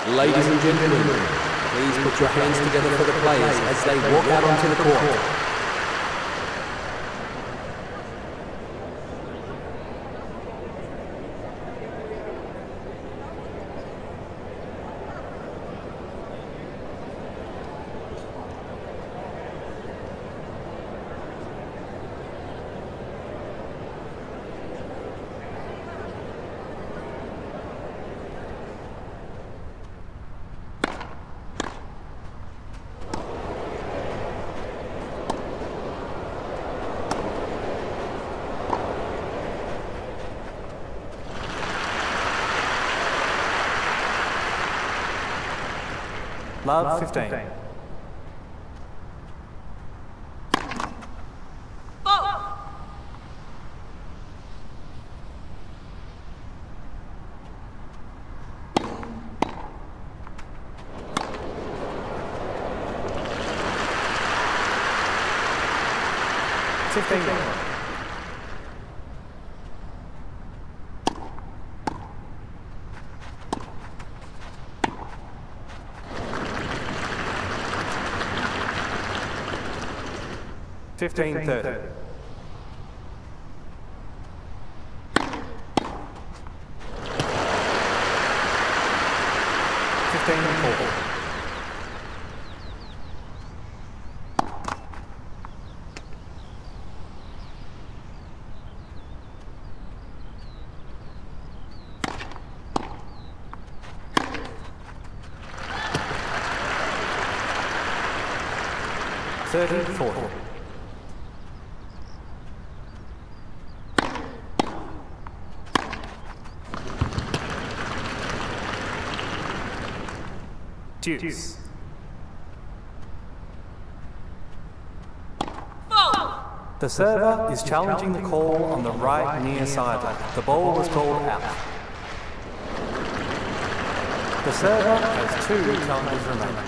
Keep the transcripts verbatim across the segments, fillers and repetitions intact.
Ladies and gentlemen, please put your hands together for the players as they walk out onto the court. Love fifteen. Fifteen. Fifteen thirty. Fifteen four. Thirty four. Deuce. The server is challenging the call on the right near sideline. The ball was called out. The server has two challenges remaining.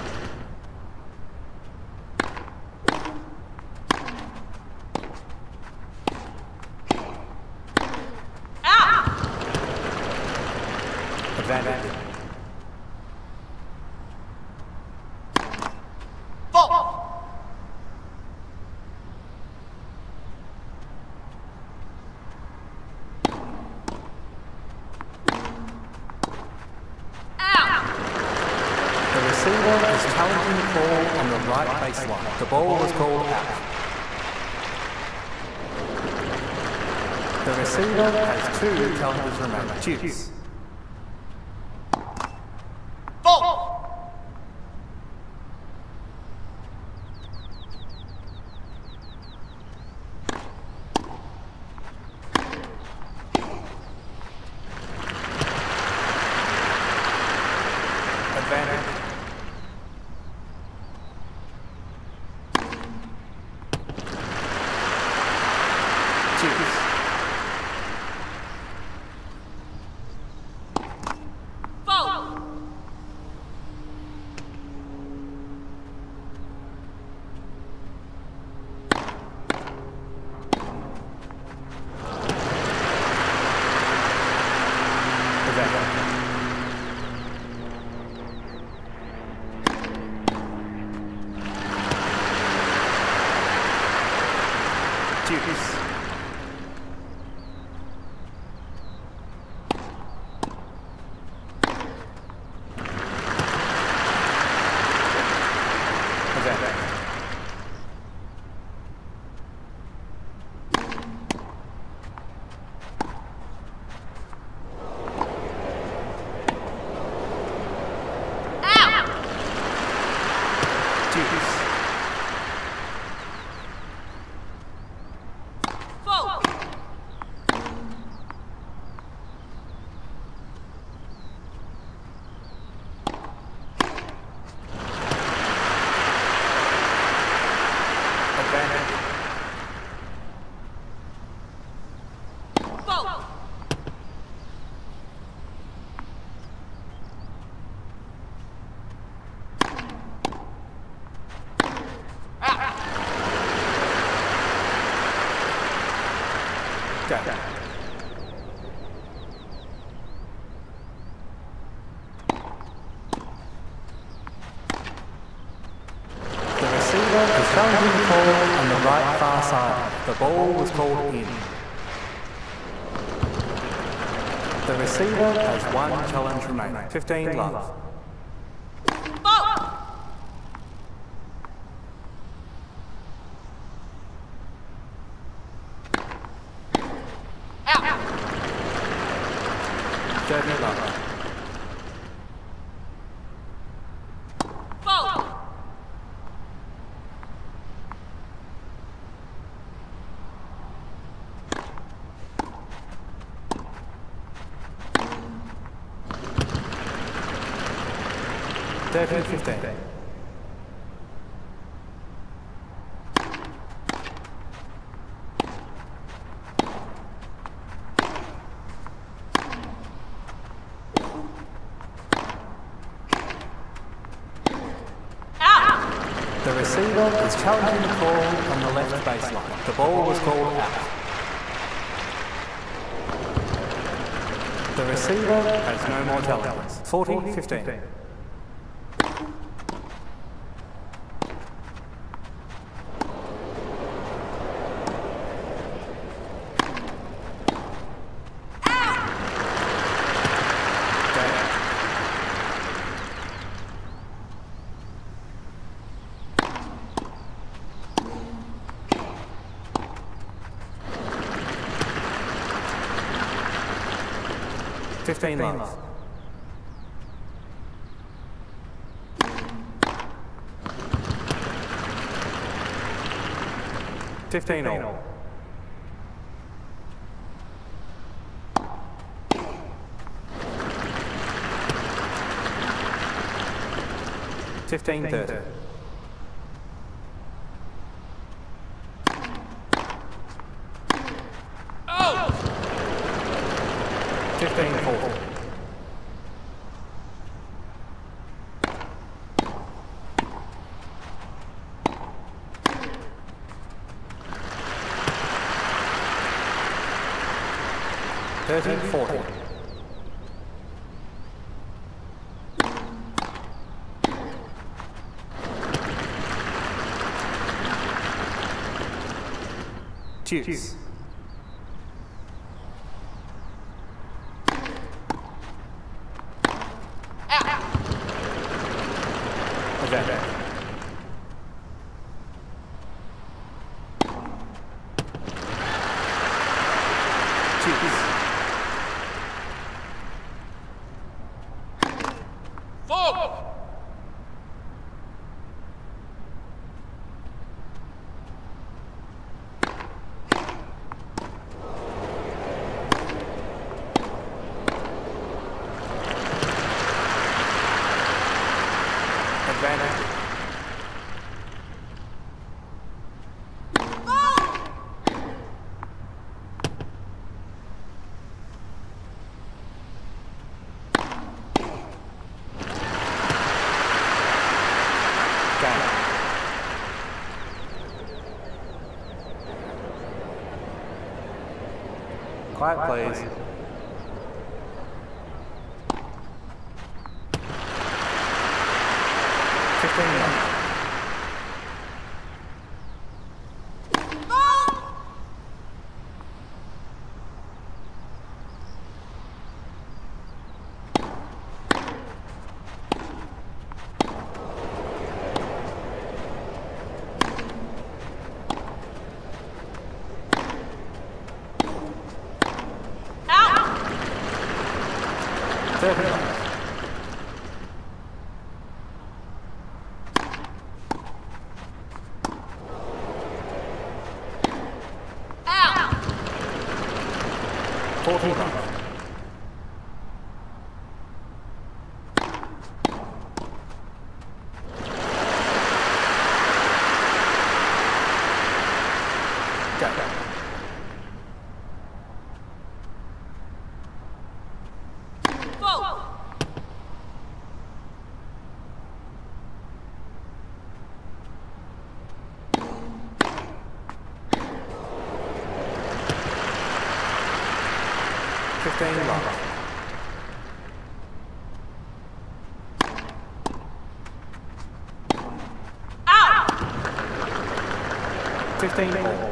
Advantage. The receiver is challenging the call on the right baseline. The ball was called out. The receiver has two challenges remaining. Deuce. Advantage. Deuce. Deuce. Go. receiver is challenging the call on the right far side. The ball was called in. The receiver has one challenge remaining. fifteen love. thirty love. thirteen fifteen. The receiver is challenging the call on the left baseline. The ball was called out. The receiver has no more challenges. forty fifteen. fifteen love. fifteen all. fifteen thirty. fifteen forty. thirteen forty. Deuce. Okay. Deuce. Four. Advantage. Quiet, please. Fifteen minutes. thirty minutes. forty minutes. Go. fifteen love. Out! fifteen all.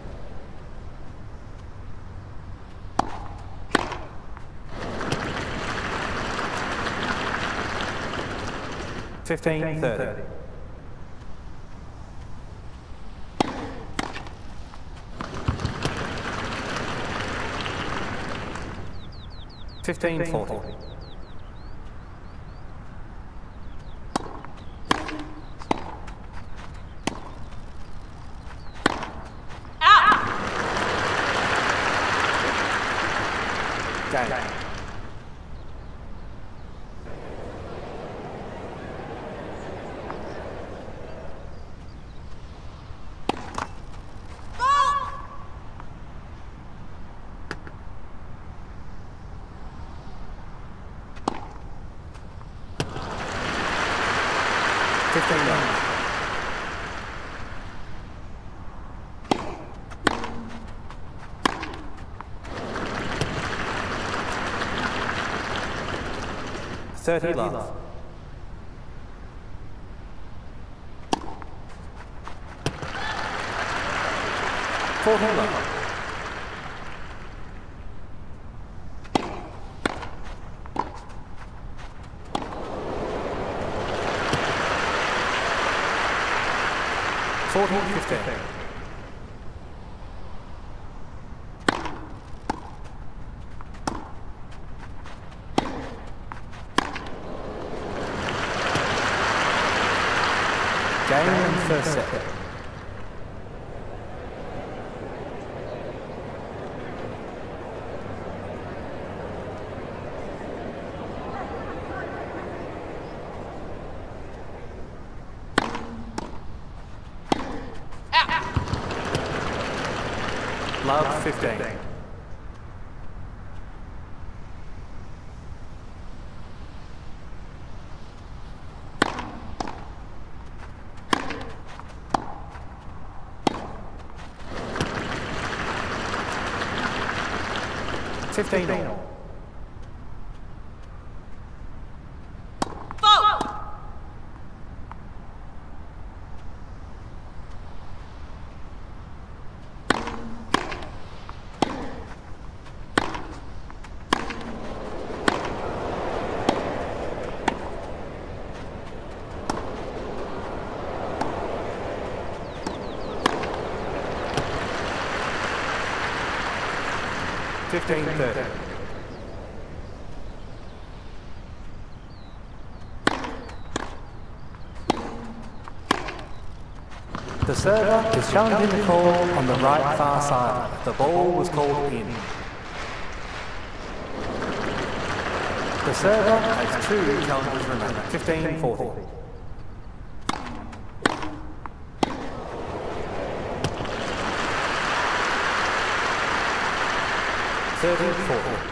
Fifteen thirty. Fifteen forty. Game. Fifteen runs. Thirty love. Forty love. Fourteen fifteen. Game and first set. Love fifteen. Fifteen all. Fifteen thirty. The server is challenging the call on the right far side. The ball was called in. The server has two challenges remaining. Fifteen forty. Thirty forty.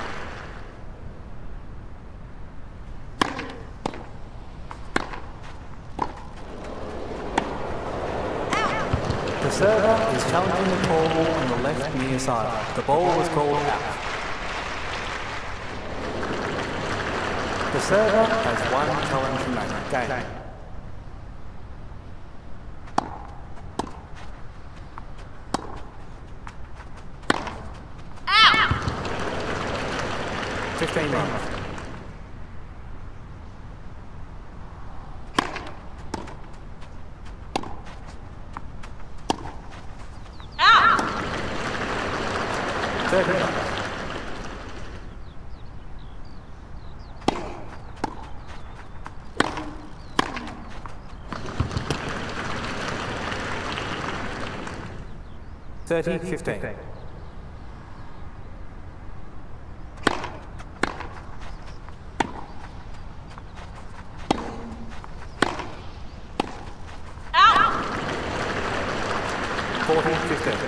The server is challenging the call on the left near side. The ball was called out. The server has one challenge remaining. Game. Fifteen runs. Thirty runs. Thirty fifteen. Fourteen fifteen.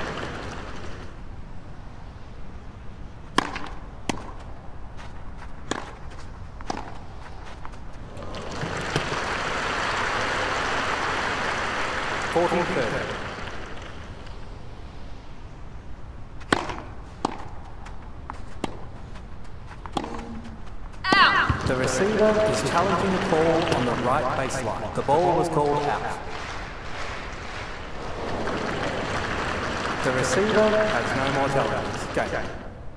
Fourteen thirty. The receiver is challenging the call on the right baseline. The ball was called out. The receiver has no more challenges. Game.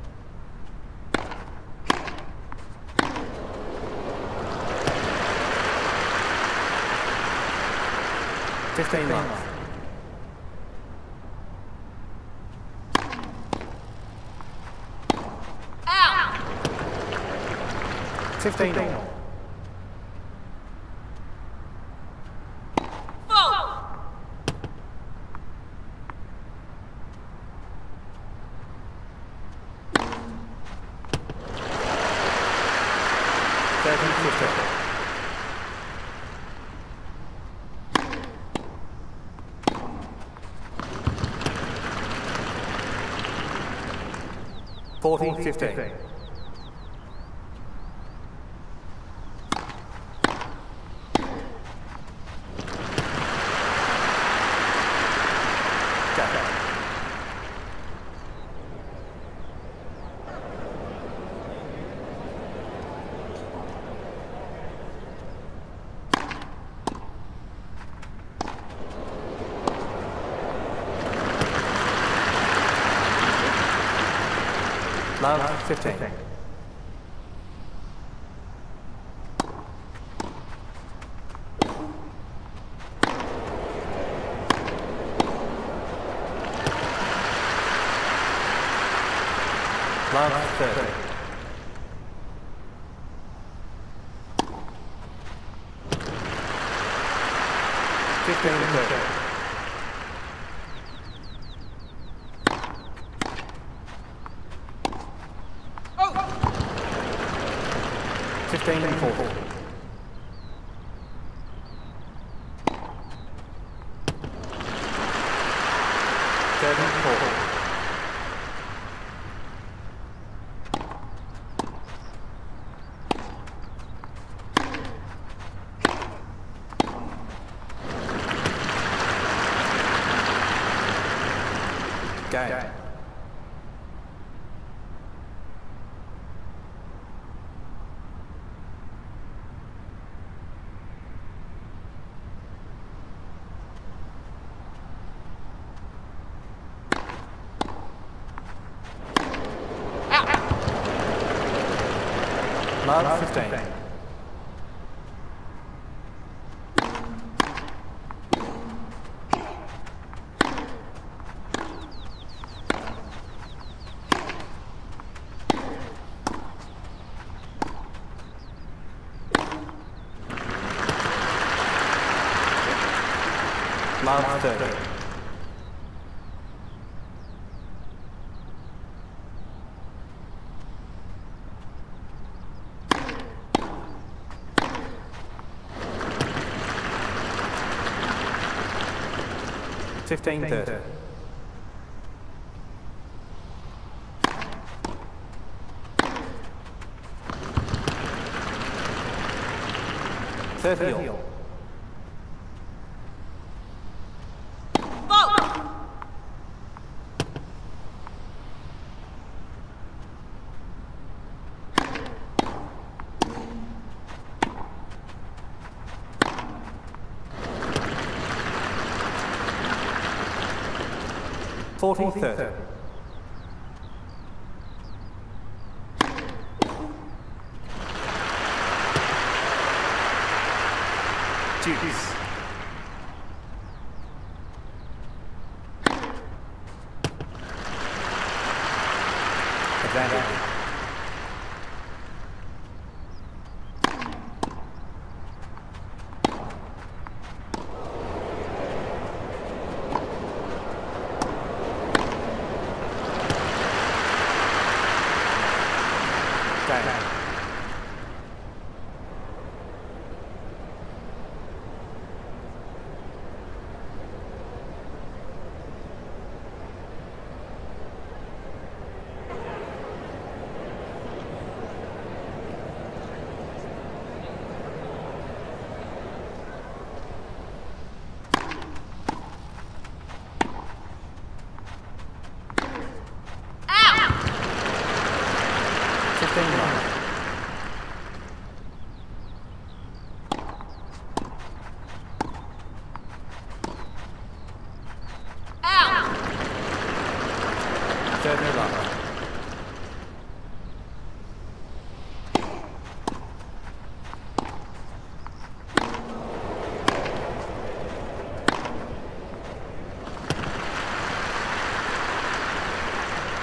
Fifteen love. Fifteen all. Thirteen fifteen. Fourteen fifteen. Love fifteen. Love thirty. Fifteen thirty. Fifteen and four. Thirteen and four. Game. Love fifteen. Love thirty. Fifteen thirty. Thirty all. Forty thirty. Deuce. Advantage.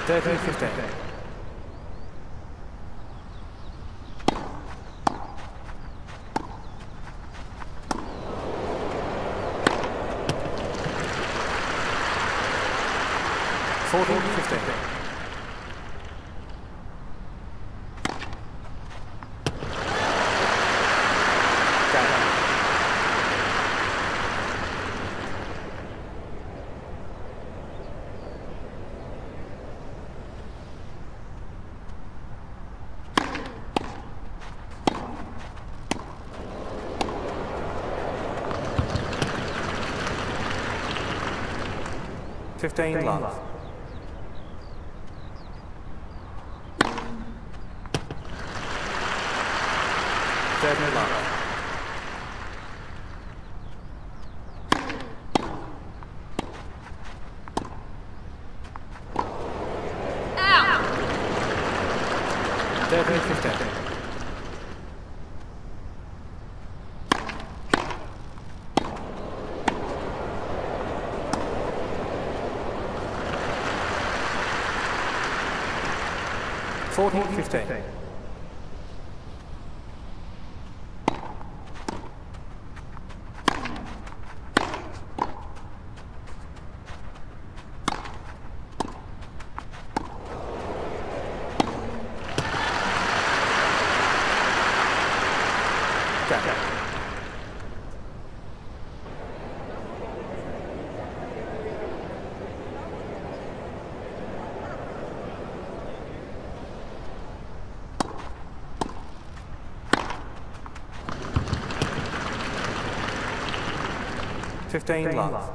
thirteen fifteen. fourteen fifteen. fifteen love. thirteen love. thirteen fifteen. fourteen fifteen. fifteen love.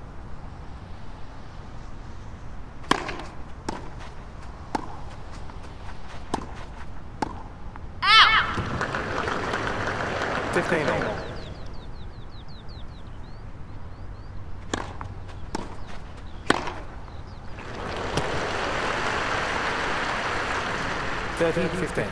fifteen all. thirteen fifteen.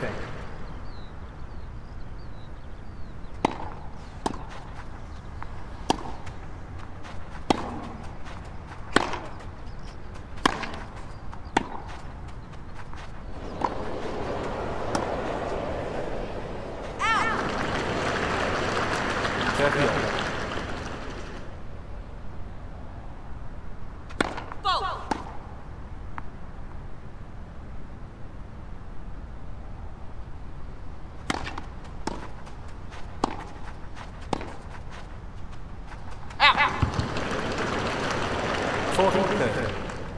thirty all. fourteen thirty.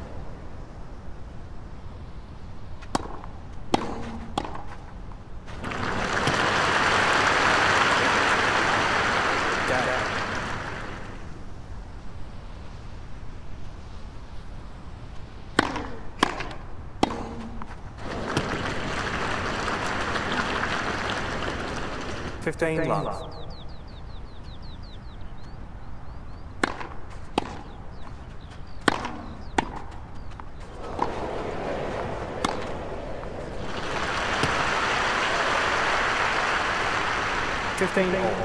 fifteen love. fifteen all.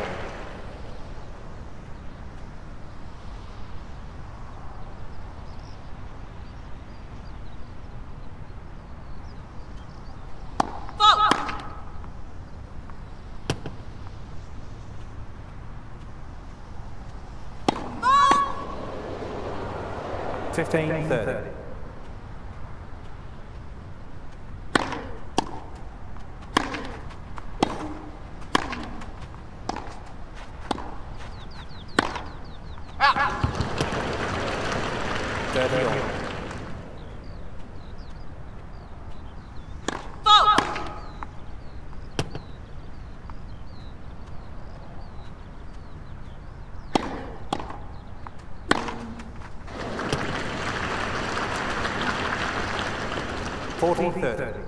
fifteen thirty. thirty all. fourteen thirty.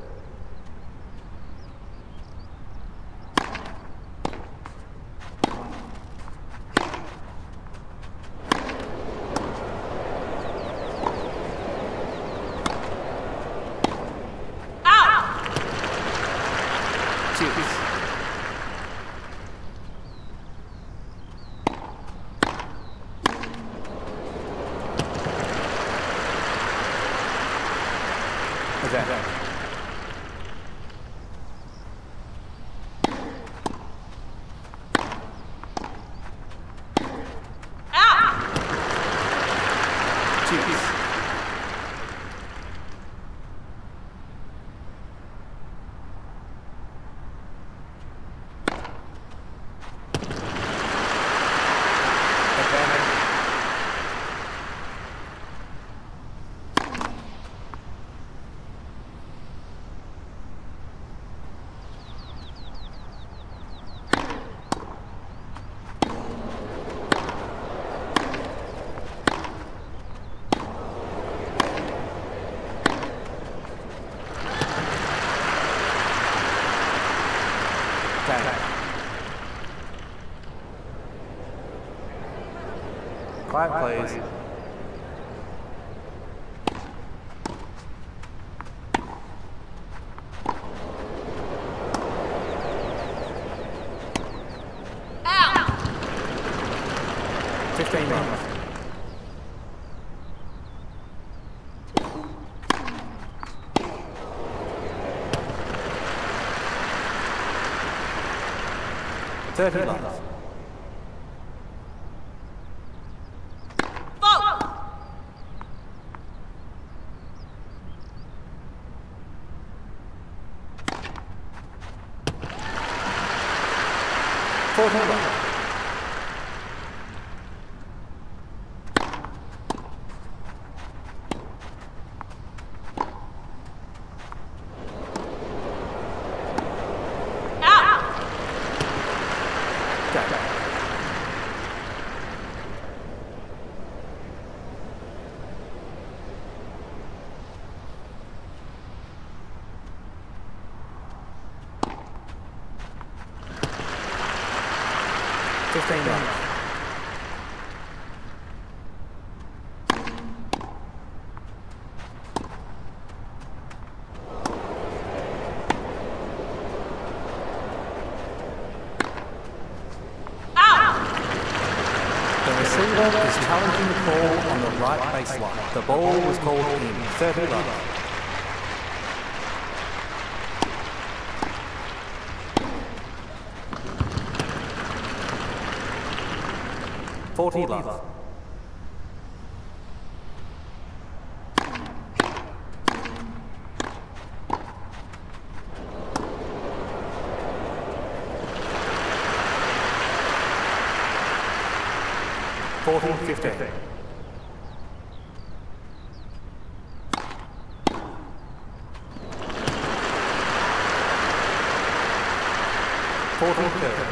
Quiet, please. fifteen left. thirty left. forty left. fifteen left. The receiver is challenging the call on the right baseline. The ball was called in. thirty left. forty left. forty fifteen. forty thirty.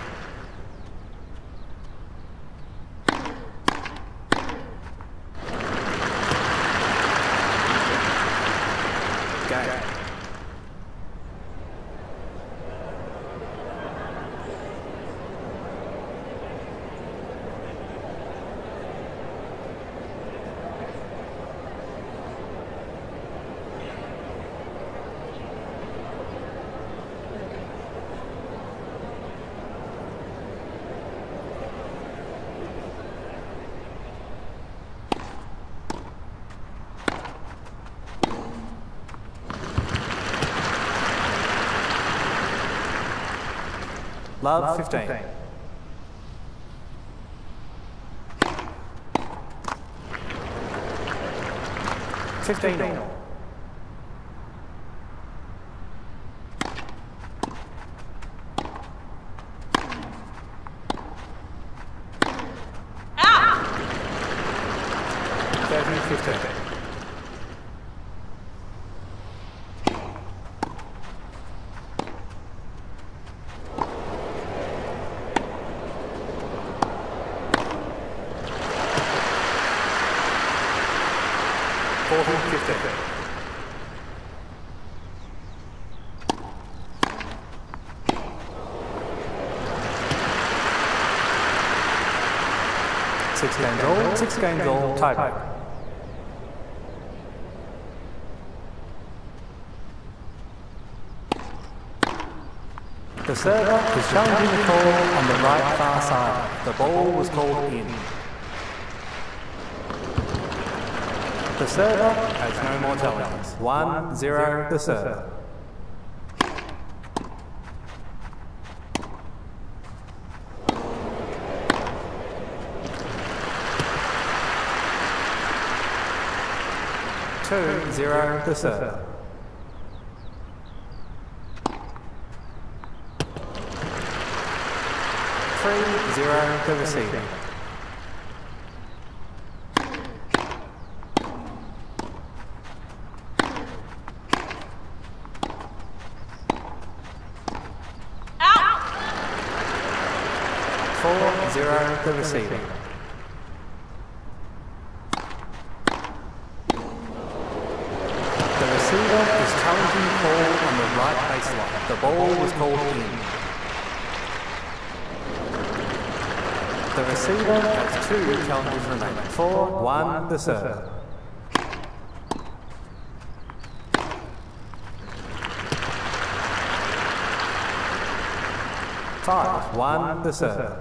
Love fifteen. fifteen all. thirteen fifteen. fourteen fifteen. Six games all, six games all, tiebreak. The server is challenging the call on the right far side. The ball was called in. The server has no more challenges. One, zero, the server. Two, zero, the server. Three, zero, the receiver. Four, zero, the receiver. The receiver is challenging the call on the right baseline. The ball was called in. The receiver has two challenges remaining. Four, one, the serve. Five, one, the serve.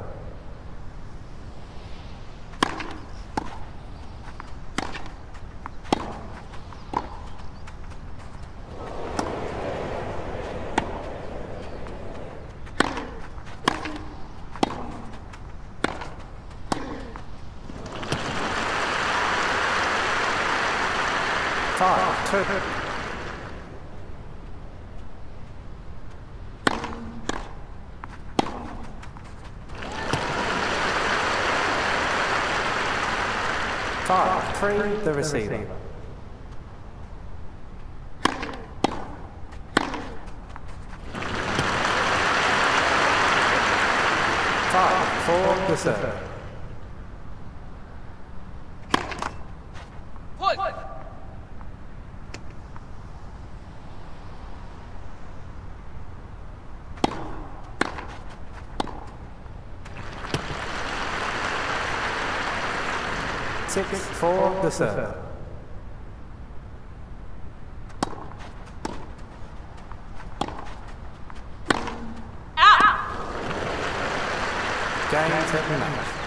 Five, two. Five, three, the receiver. Five, four, the serve. Six, four, the serve. Out! Game, set, match.